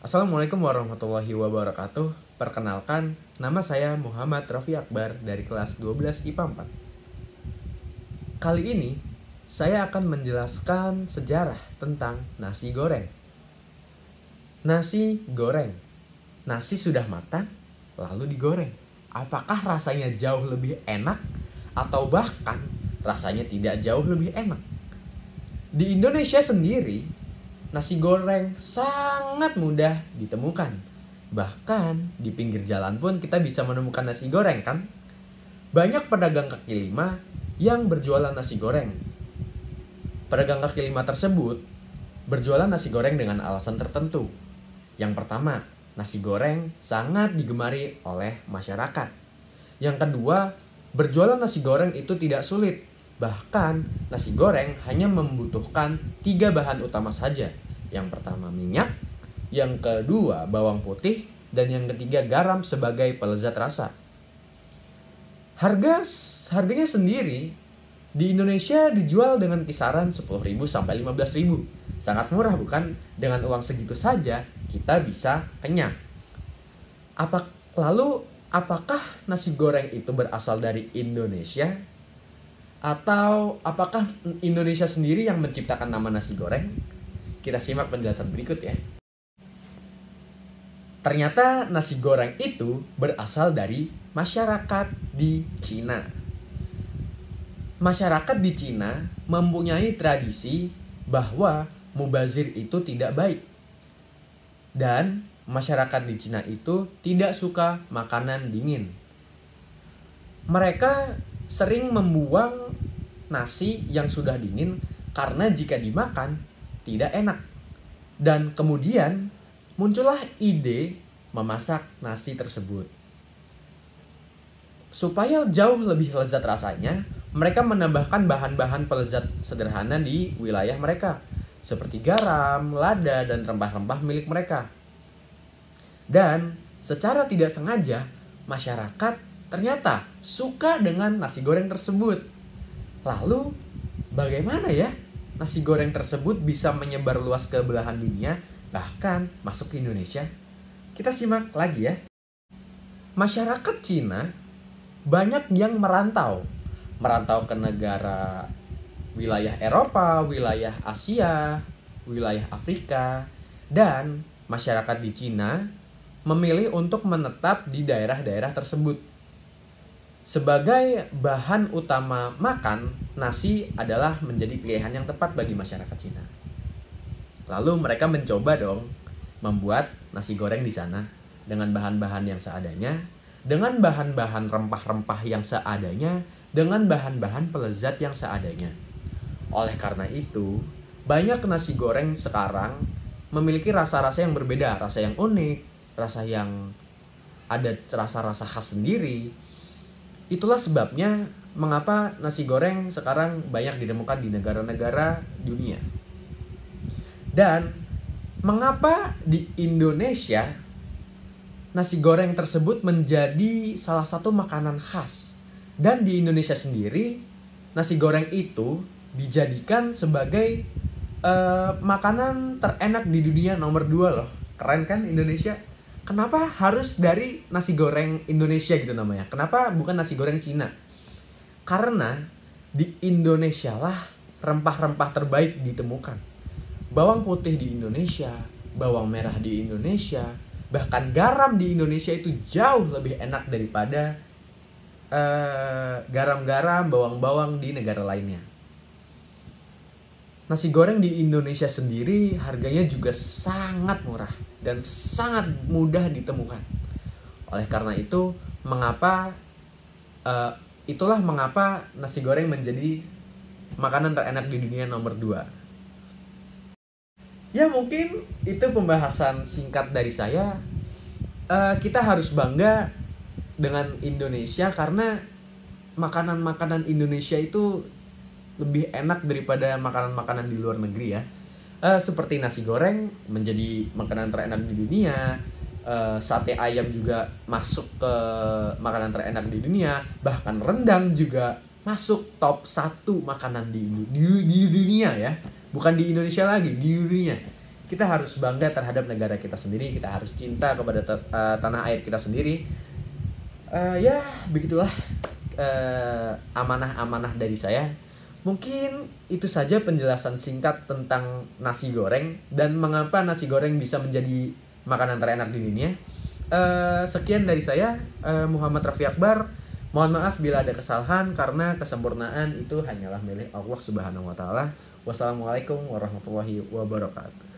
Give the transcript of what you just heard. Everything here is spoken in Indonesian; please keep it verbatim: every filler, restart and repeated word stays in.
Assalamualaikum warahmatullahi wabarakatuh. Perkenalkan, nama saya Muhammad Raffi Akbar dari kelas dua belas I P A empat. Kali ini, saya akan menjelaskan sejarah tentang nasi goreng. Nasi goreng. Nasi sudah matang, lalu digoreng. Apakah rasanya jauh lebih enak atau bahkan rasanya tidak jauh lebih enak? Di Indonesia sendiri, nasi goreng sangat mudah ditemukan. Bahkan di pinggir jalan pun kita bisa menemukan nasi goreng, kan? Banyak pedagang kaki lima yang berjualan nasi goreng. Pedagang kaki lima tersebut berjualan nasi goreng dengan alasan tertentu. Yang pertama, nasi goreng sangat digemari oleh masyarakat. Yang kedua, berjualan nasi goreng itu tidak sulit. Bahkan nasi goreng hanya membutuhkan tiga bahan utama saja. Yang pertama minyak, yang kedua bawang putih, dan yang ketiga garam sebagai pelezat rasa. Harga harganya sendiri di Indonesia dijual dengan kisaran sepuluh ribu sampai lima belas ribu. Sangat murah, bukan? Dengan uang segitu saja kita bisa kenyang. Apa lalu apakah nasi goreng itu berasal dari Indonesia? Atau apakah Indonesia sendiri yang menciptakan nama nasi goreng? Kita simak penjelasan berikut ya. Ternyata nasi goreng itu berasal dari masyarakat di Cina. Masyarakat di Cina mempunyai tradisi bahwa mubazir itu tidak baik. Dan masyarakat di Cina itu tidak suka makanan dingin. Mereka sering membuang nasi yang sudah dingin karena jika dimakan tidak enak. Dan kemudian muncullah ide memasak nasi tersebut. Supaya jauh lebih lezat rasanya, mereka menambahkan bahan-bahan pelezat sederhana di wilayah mereka, seperti garam, lada, dan rempah-rempah milik mereka. Dan secara tidak sengaja, masyarakat ternyata suka dengan nasi goreng tersebut. Lalu bagaimana ya nasi goreng tersebut bisa menyebar luas ke belahan dunia, bahkan masuk ke Indonesia? Kita simak lagi ya. Masyarakat Cina banyak yang merantau. Merantau ke negara wilayah Eropa, wilayah Asia, wilayah Afrika. Dan masyarakat di Cina memilih untuk menetap di daerah-daerah tersebut. Sebagai bahan utama makan, nasi adalah menjadi pilihan yang tepat bagi masyarakat Cina. Lalu mereka mencoba dong membuat nasi goreng di sana dengan bahan-bahan yang seadanya, dengan bahan-bahan rempah-rempah yang seadanya, dengan bahan-bahan pelezat yang seadanya. Oleh karena itu, banyak nasi goreng sekarang memiliki rasa-rasa yang berbeda, rasa yang unik, rasa yang ada rasa-rasa khas sendiri. Itulah sebabnya mengapa nasi goreng sekarang banyak ditemukan di negara-negara dunia. Dan mengapa di Indonesia nasi goreng tersebut menjadi salah satu makanan khas. Dan di Indonesia sendiri nasi goreng itu dijadikan sebagai uh, makanan terenak di dunia nomor dua loh. Keren kan Indonesia? Kenapa harus dari nasi goreng Indonesia gitu namanya? Kenapa bukan nasi goreng Cina? Karena di Indonesia lah rempah-rempah terbaik ditemukan. Bawang putih di Indonesia, bawang merah di Indonesia, bahkan garam di Indonesia itu jauh lebih enak daripada uh, garam-garam, bawang-bawang di negara lainnya. Nasi goreng di Indonesia sendiri harganya juga sangat murah dan sangat mudah ditemukan. Oleh karena itu, mengapa uh, itulah mengapa nasi goreng menjadi makanan terenak di dunia nomor dua. Ya mungkin itu pembahasan singkat dari saya. Uh, kita harus bangga dengan Indonesia karena makanan-makanan Indonesia itu lebih enak daripada makanan-makanan di luar negeri ya. Uh, seperti nasi goreng menjadi makanan terenak di dunia. Uh, sate ayam juga masuk ke makanan terenak di dunia. Bahkan rendang juga masuk top satu makanan di, di, di dunia ya. Bukan di Indonesia lagi, di dunia. kita harus bangga terhadap negara kita sendiri, kita harus cinta kepada ta- uh, tanah air kita sendiri. Uh, ya begitulah uh, amanah-amanah dari saya. Mungkin itu saja penjelasan singkat tentang nasi goreng dan mengapa nasi goreng bisa menjadi makanan terenak di dunia. Uh, sekian dari saya, uh, Muhammad Raffi Akbar. Mohon maaf bila ada kesalahan karena kesempurnaan itu hanyalah milik Allah Subhanahu wa taala. Wassalamualaikum warahmatullahi wabarakatuh.